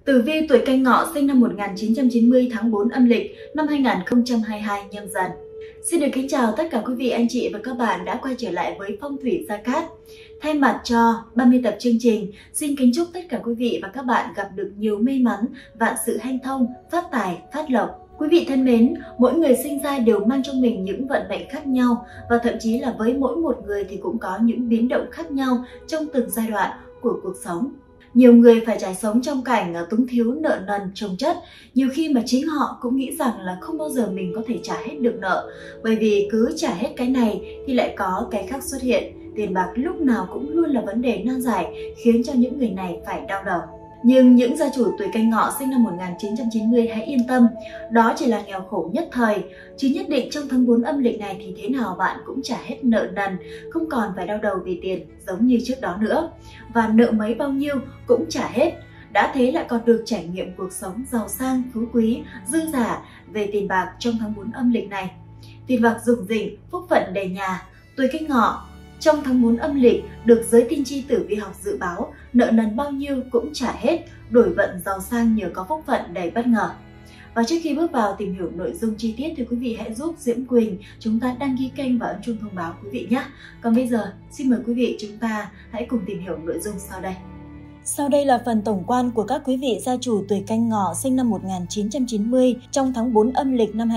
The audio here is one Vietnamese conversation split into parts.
Tử vi tuổi Canh Ngọ sinh năm 1990 tháng 4 âm lịch năm 2022 Nhâm Dần. Xin được kính chào tất cả quý vị, anh chị và các bạn đã quay trở lại với Phong thủy Gia Cát. Thay mặt cho 30 tập chương trình, xin kính chúc tất cả quý vị và các bạn gặp được nhiều may mắn, vạn sự hanh thông, phát tài, phát lộc. Quý vị thân mến, mỗi người sinh ra đều mang trong mình những vận mệnh khác nhau và thậm chí là với mỗi một người thì cũng có những biến động khác nhau trong từng giai đoạn của cuộc sống. Nhiều người phải trải sống trong cảnh túng thiếu nợ nần chồng chất, nhiều khi mà chính họ cũng nghĩ rằng là không bao giờ mình có thể trả hết được nợ, bởi vì cứ trả hết cái này thì lại có cái khác xuất hiện. Tiền bạc lúc nào cũng luôn là vấn đề nan giải, khiến cho những người này phải đau đầu. Nhưng những gia chủ tuổi Canh Ngọ sinh năm 1990 hãy yên tâm, đó chỉ là nghèo khổ nhất thời, chứ nhất định trong tháng 4 âm lịch này thì thế nào bạn cũng trả hết nợ nần, không còn phải đau đầu vì tiền giống như trước đó nữa. Và nợ mấy bao nhiêu cũng trả hết, đã thế lại còn được trải nghiệm cuộc sống giàu sang, phú quý, dư dả về tiền bạc trong tháng 4 âm lịch này. Tiền bạc rủng rỉnh, phúc phận đầy nhà. Tuổi Canh Ngọ trong tháng 4 âm lịch được giới tiên tri tử vi học dự báo nợ nần bao nhiêu cũng trả hết, đổi vận giàu sang nhờ có phúc phận đầy bất ngờ. Và trước khi bước vào tìm hiểu nội dung chi tiết thì quý vị hãy giúp Diễm Quỳnh chúng ta đăng ký kênh và ấn chuông thông báo quý vị nhé. Còn bây giờ xin mời quý vị chúng ta hãy cùng tìm hiểu nội dung sau đây. Sau đây là phần tổng quan của các quý vị gia chủ tuổi Canh Ngọ sinh năm 1990 trong tháng 4 âm lịch năm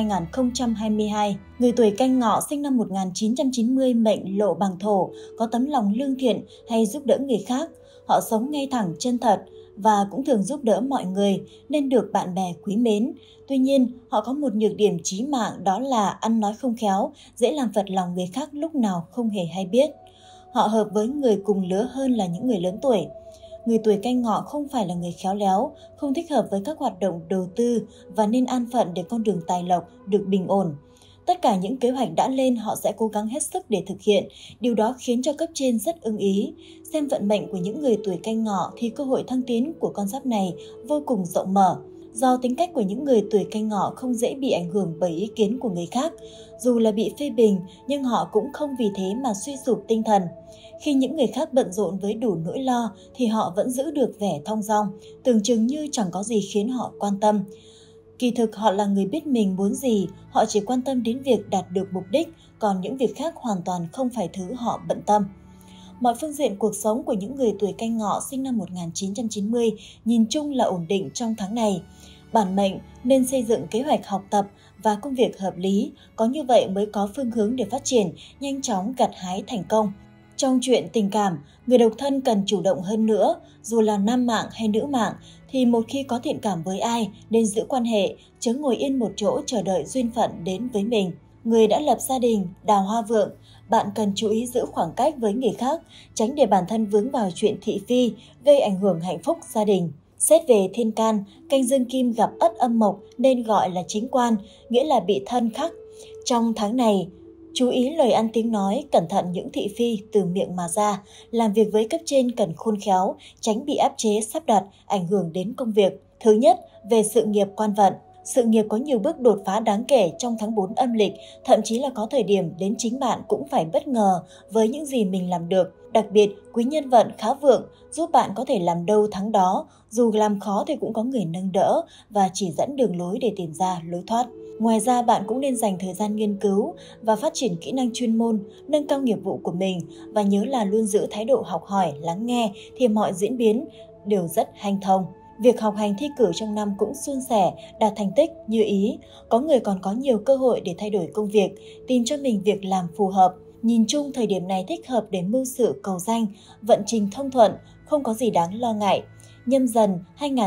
2022. Người tuổi Canh Ngọ sinh năm 1990 mệnh Lộ bằng thổ, có tấm lòng lương thiện hay giúp đỡ người khác. Họ sống ngay thẳng, chân thật và cũng thường giúp đỡ mọi người nên được bạn bè quý mến. Tuy nhiên, họ có một nhược điểm chí mạng, đó là ăn nói không khéo, dễ làm phật lòng người khác lúc nào không hề hay biết. Họ hợp với người cùng lứa hơn là những người lớn tuổi. Người tuổi Canh Ngọ không phải là người khéo léo, không thích hợp với các hoạt động đầu tư và nên an phận để con đường tài lộc được bình ổn. Tất cả những kế hoạch đã lên họ sẽ cố gắng hết sức để thực hiện, điều đó khiến cho cấp trên rất ưng ý. Xem vận mệnh của những người tuổi Canh Ngọ thì cơ hội thăng tiến của con giáp này vô cùng rộng mở. Do tính cách của những người tuổi Canh Ngọ không dễ bị ảnh hưởng bởi ý kiến của người khác, dù là bị phê bình nhưng họ cũng không vì thế mà suy sụp tinh thần. Khi những người khác bận rộn với đủ nỗi lo thì họ vẫn giữ được vẻ thong dong, tưởng chừng như chẳng có gì khiến họ quan tâm. Kỳ thực họ là người biết mình muốn gì, họ chỉ quan tâm đến việc đạt được mục đích, còn những việc khác hoàn toàn không phải thứ họ bận tâm. Mọi phương diện cuộc sống của những người tuổi Canh Ngọ sinh năm 1990 nhìn chung là ổn định trong tháng này. Bản mệnh nên xây dựng kế hoạch học tập và công việc hợp lý, có như vậy mới có phương hướng để phát triển, nhanh chóng gặt hái thành công. Trong chuyện tình cảm, người độc thân cần chủ động hơn nữa, dù là nam mạng hay nữ mạng, thì một khi có thiện cảm với ai nên giữ quan hệ, chớ ngồi yên một chỗ chờ đợi duyên phận đến với mình. Người đã lập gia đình, đào hoa vượng, bạn cần chú ý giữ khoảng cách với người khác, tránh để bản thân vướng vào chuyện thị phi, gây ảnh hưởng hạnh phúc gia đình. Xét về thiên can, canh dương kim gặp ất âm mộc nên gọi là chính quan, nghĩa là bị thân khắc. Trong tháng này, chú ý lời ăn tiếng nói, cẩn thận những thị phi từ miệng mà ra. Làm việc với cấp trên cần khôn khéo, tránh bị áp chế sắp đặt, ảnh hưởng đến công việc. Thứ nhất, về sự nghiệp quan vận. Sự nghiệp có nhiều bước đột phá đáng kể trong tháng 4 âm lịch, thậm chí là có thời điểm đến chính bạn cũng phải bất ngờ với những gì mình làm được. Đặc biệt, quý nhân vận khá vượng, giúp bạn có thể làm đâu thắng đó, dù làm khó thì cũng có người nâng đỡ và chỉ dẫn đường lối để tìm ra lối thoát. Ngoài ra, bạn cũng nên dành thời gian nghiên cứu và phát triển kỹ năng chuyên môn, nâng cao nghiệp vụ của mình và nhớ là luôn giữ thái độ học hỏi, lắng nghe thì mọi diễn biến đều rất hanh thông. Việc học hành thi cử trong năm cũng suôn sẻ, đạt thành tích như ý. Có người còn có nhiều cơ hội để thay đổi công việc, tìm cho mình việc làm phù hợp. Nhìn chung, thời điểm này thích hợp để mưu sự cầu danh, vận trình thông thuận, không có gì đáng lo ngại. Nhâm Dần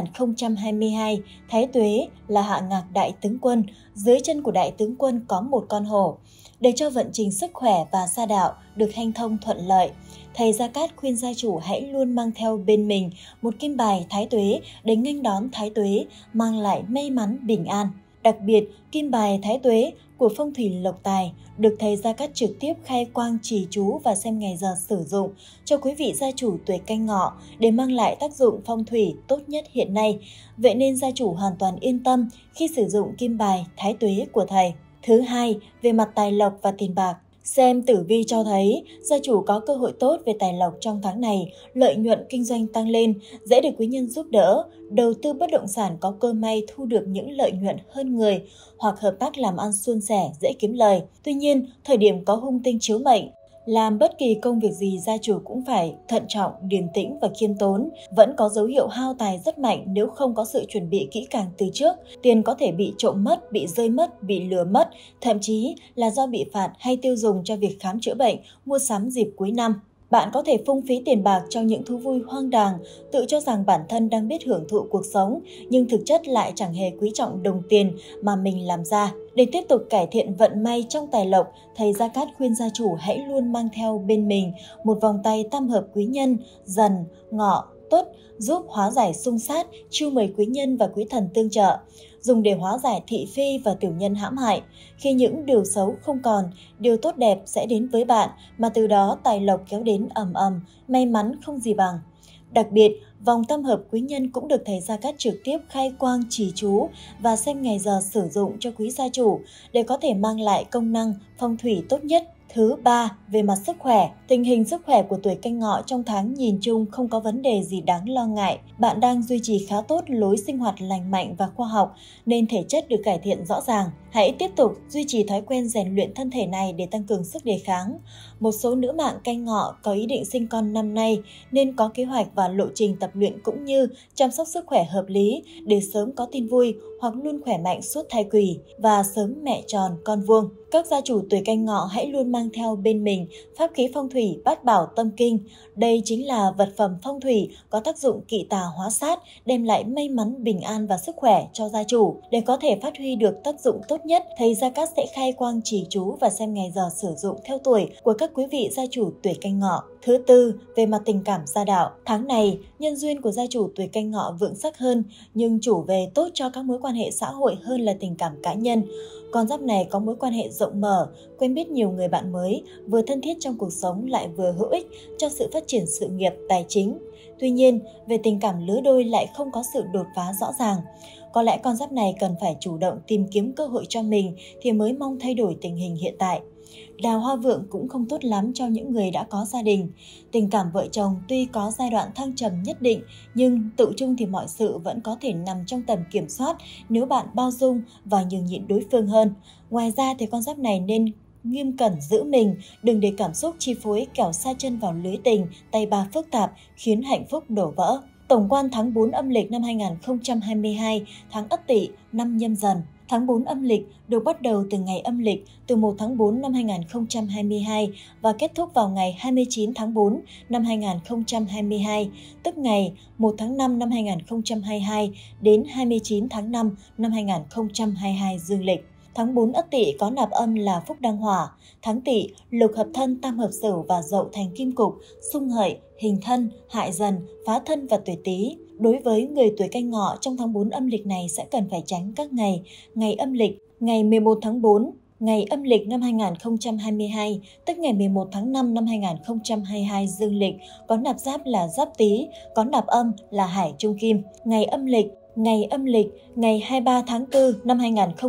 2022, Thái Tuế là hạ ngạc đại tướng quân, dưới chân của đại tướng quân có một con hổ. Để cho vận trình sức khỏe và gia đạo được hanh thông thuận lợi, thầy Gia Cát khuyên gia chủ hãy luôn mang theo bên mình một kim bài Thái Tuế để nghênh đón Thái Tuế, mang lại may mắn bình an. Đặc biệt, kim bài Thái Tuế của phong thủy lộc tài được thầy Gia Cát trực tiếp khai quang trì chú và xem ngày giờ sử dụng cho quý vị gia chủ tuổi Canh Ngọ để mang lại tác dụng phong thủy tốt nhất hiện nay. Vậy nên gia chủ hoàn toàn yên tâm khi sử dụng kim bài Thái Tuế của thầy. Thứ hai, về mặt tài lộc và tiền bạc. Xem tử vi cho thấy, gia chủ có cơ hội tốt về tài lộc trong tháng này, lợi nhuận kinh doanh tăng lên, dễ được quý nhân giúp đỡ, đầu tư bất động sản có cơ may thu được những lợi nhuận hơn người, hoặc hợp tác làm ăn suôn sẻ, dễ kiếm lời. Tuy nhiên, thời điểm có hung tinh chiếu mệnh, làm bất kỳ công việc gì gia chủ cũng phải thận trọng, điềm tĩnh và khiêm tốn. Vẫn có dấu hiệu hao tài rất mạnh nếu không có sự chuẩn bị kỹ càng từ trước. Tiền có thể bị trộm mất, bị rơi mất, bị lừa mất, thậm chí là do bị phạt hay tiêu dùng cho việc khám chữa bệnh, mua sắm dịp cuối năm. Bạn có thể phung phí tiền bạc cho những thú vui hoang đàng, tự cho rằng bản thân đang biết hưởng thụ cuộc sống, nhưng thực chất lại chẳng hề quý trọng đồng tiền mà mình làm ra. Để tiếp tục cải thiện vận may trong tài lộc, thầy Gia Cát khuyên gia chủ hãy luôn mang theo bên mình một vòng tay tam hợp quý nhân, Dần, Ngọ, Tuất, giúp hóa giải xung sát, chiêu mời quý nhân và quý thần tương trợ, dùng để hóa giải thị phi và tiểu nhân hãm hại. Khi những điều xấu không còn, điều tốt đẹp sẽ đến với bạn, mà từ đó tài lộc kéo đến ầm ầm, may mắn không gì bằng. Đặc biệt, vòng tam hợp quý nhân cũng được thầy Gia Cát trực tiếp khai quang trì chú và xem ngày giờ sử dụng cho quý gia chủ để có thể mang lại công năng phong thủy tốt nhất. Thứ ba, về mặt sức khỏe, tình hình sức khỏe của tuổi Canh Ngọ trong tháng nhìn chung không có vấn đề gì đáng lo ngại. Bạn đang duy trì khá tốt lối sinh hoạt lành mạnh và khoa học nên thể chất được cải thiện rõ ràng. Hãy tiếp tục duy trì thói quen rèn luyện thân thể này để tăng cường sức đề kháng. Một số nữ mạng Canh Ngọ có ý định sinh con năm nay nên có kế hoạch và lộ trình tập luyện cũng như chăm sóc sức khỏe hợp lý để sớm có tin vui hoặc luôn khỏe mạnh suốt thai kỳ và sớm mẹ tròn con vuông. Các gia chủ tuổi Canh Ngọ hãy luôn mang theo bên mình pháp khí phong thủy Bát Bảo Tâm Kinh. Đây chính là vật phẩm phong thủy có tác dụng kỵ tà hóa sát, đem lại may mắn, bình an và sức khỏe cho gia chủ. Để có thể phát huy được tác dụng tốt nhất, thầy Gia Cát sẽ khai quang trì chú và xem ngày giờ sử dụng theo tuổi của các quý vị gia chủ tuổi Canh Ngọ. Thứ tư, về mặt tình cảm gia đạo, tháng này nhân duyên của gia chủ tuổi Canh Ngọ vượng sắc hơn, nhưng chủ về tốt cho các mối quan hệ xã hội hơn là tình cảm cá nhân. Con giáp này có mối quan hệ rộng mở, quen biết nhiều người bạn mới, vừa thân thiết trong cuộc sống lại vừa hữu ích cho sự phát triển sự nghiệp, tài chính. Tuy nhiên, về tình cảm lứa đôi lại không có sự đột phá rõ ràng. Có lẽ con giáp này cần phải chủ động tìm kiếm cơ hội cho mình thì mới mong thay đổi tình hình hiện tại. Đào hoa vượng cũng không tốt lắm cho những người đã có gia đình. Tình cảm vợ chồng tuy có giai đoạn thăng trầm nhất định, nhưng tự chung thì mọi sự vẫn có thể nằm trong tầm kiểm soát nếu bạn bao dung và nhường nhịn đối phương hơn. Ngoài ra thì con giáp này nên nghiêm cẩn giữ mình, đừng để cảm xúc chi phối kẻo sa chân vào lưới tình, tay ba phức tạp khiến hạnh phúc đổ vỡ. Tổng quan tháng 4 âm lịch năm 2022, tháng Ất Tỵ, năm Nhâm Dần. Tháng 4 âm lịch được bắt đầu từ ngày âm lịch từ 1 tháng 4 năm 2022 và kết thúc vào ngày 29 tháng 4 năm 2022, tức ngày 1 tháng 5 năm 2022 đến 29 tháng 5 năm 2022 dương lịch. Tháng 4 Ất Tỵ có nạp âm là Phúc Đăng Hỏa. Tháng Tỵ, lục hợp thân, tam hợp Sửu và Dậu thành kim cục, xung hợi, hình thân, hại dần, phá thân và tuổi Tý. Đối với người tuổi Canh Ngọ trong tháng 4 âm lịch này sẽ cần phải tránh các ngày âm lịch, ngày 11 tháng 4, ngày âm lịch năm 2022, tức ngày 11 tháng 5 năm 2022 dương lịch, có nạp giáp là Giáp Tý, có nạp âm là Hải Trung Kim. Ngày âm lịch, ngày 23 tháng 4 năm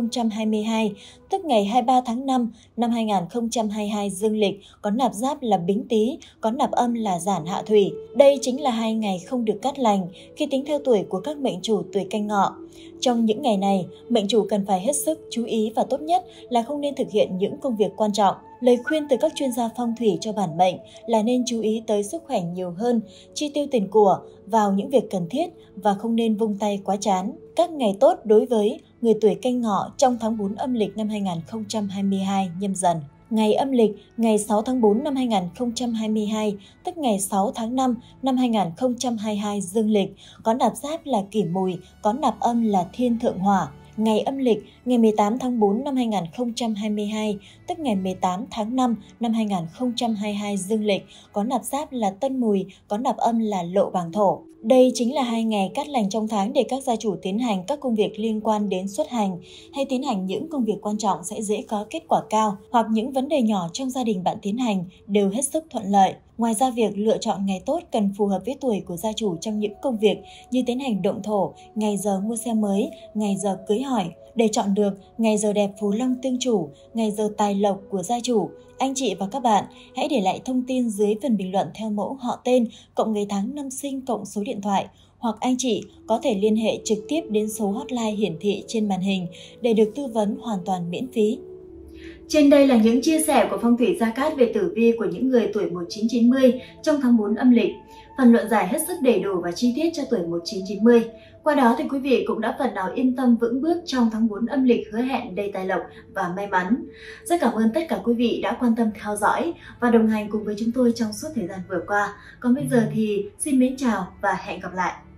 2022, tức ngày 23 tháng 5 năm 2022 dương lịch, có nạp giáp là Bính Tý, có nạp âm là Giản Hạ Thủy. Đây chính là 2 ngày không được cát lành khi tính theo tuổi của các mệnh chủ tuổi Canh Ngọ. Trong những ngày này, mệnh chủ cần phải hết sức chú ý và tốt nhất là không nên thực hiện những công việc quan trọng. Lời khuyên từ các chuyên gia phong thủy cho bản mệnh là nên chú ý tới sức khỏe nhiều hơn, chi tiêu tiền của vào những việc cần thiết và không nên vung tay quá chán. Các ngày tốt đối với người tuổi Canh Ngọ trong tháng 4 âm lịch năm 2022 Nhâm Dần. Ngày âm lịch, ngày 6 tháng 4 năm 2022, tức ngày 6 tháng 5 năm 2022 dương lịch, có nạp giáp là Kỷ Mùi, có nạp âm là Thiên Thượng Hỏa. Ngày âm lịch, ngày 18 tháng 4 năm 2022, tức ngày 18 tháng 5 năm 2022 dương lịch, có nạp giáp là Tân Mùi, có nạp âm là Lộ Bàng Thổ. Đây chính là 2 ngày cát lành trong tháng để các gia chủ tiến hành các công việc liên quan đến xuất hành hay tiến hành những công việc quan trọng sẽ dễ có kết quả cao, hoặc những vấn đề nhỏ trong gia đình bạn tiến hành đều hết sức thuận lợi. Ngoài ra, việc lựa chọn ngày tốt cần phù hợp với tuổi của gia chủ trong những công việc như tiến hành động thổ, ngày giờ mua xe mới, ngày giờ cưới hỏi. Để chọn được ngày giờ đẹp phú long tương chủ, ngày giờ tài lộc của gia chủ, anh chị và các bạn hãy để lại thông tin dưới phần bình luận theo mẫu họ tên, cộng ngày tháng năm sinh, cộng số điện thoại. Hoặc anh chị có thể liên hệ trực tiếp đến số hotline hiển thị trên màn hình để được tư vấn hoàn toàn miễn phí. Trên đây là những chia sẻ của Phong thủy Gia Cát về tử vi của những người tuổi 1990 trong tháng 4 âm lịch. Phần luận giải hết sức đầy đủ và chi tiết cho tuổi 1990. Qua đó thì quý vị cũng đã phần nào yên tâm vững bước trong tháng 4 âm lịch hứa hẹn đầy tài lộc và may mắn. Rất cảm ơn tất cả quý vị đã quan tâm theo dõi và đồng hành cùng với chúng tôi trong suốt thời gian vừa qua. Còn bây giờ thì xin mến chào và hẹn gặp lại.